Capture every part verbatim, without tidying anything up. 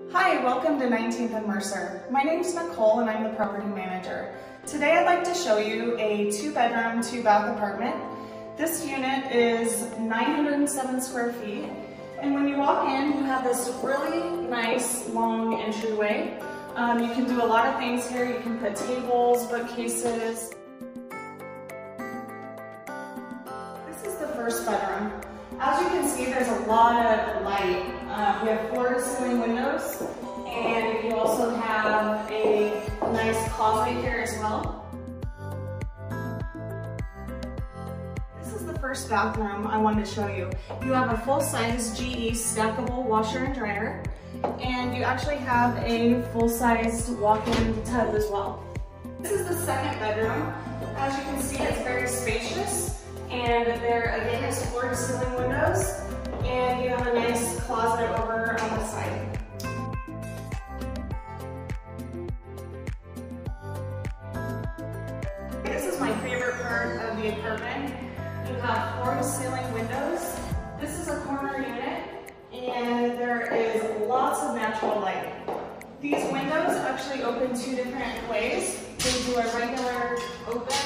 Hi, welcome to nineteenth and Mercer. My name is Nicole and I'm the property manager. Today I'd like to show you a two bedroom, two bath apartment. This unit is nine hundred seven square feet, and when you walk in you have this really nice long entryway. Um, you can do a lot of things here. You can put tables, bookcases. This is the first bedroom. As you can see, there's a lot of light. Uh, we have floor to ceiling windows, and you also have a nice closet here as well. This is the first bathroom I wanted to show you. You have a full-size G E stackable washer and dryer, and you actually have a full-size walk-in tub as well. This is the second bedroom. As you can see, it's very spacious, and there again is floor to ceiling windows, and you have a nice closet over on the side. This is my favorite part of the apartment. You have floor to ceiling windows. This is a corner unit, and there is lots of natural light. These windows actually open two different ways. They do a regular open,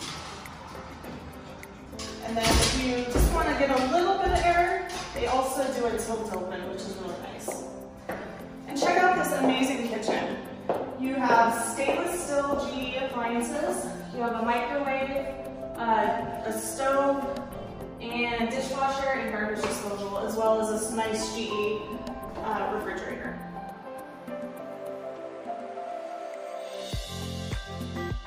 and then if you just want to get a little bit of air, they also do a tilt open, which is really nice. And check out this amazing kitchen. You have stainless steel G E appliances. You have a microwave, uh, a stove, and a dishwasher and garbage disposal, as well as this nice G E uh, refrigerator.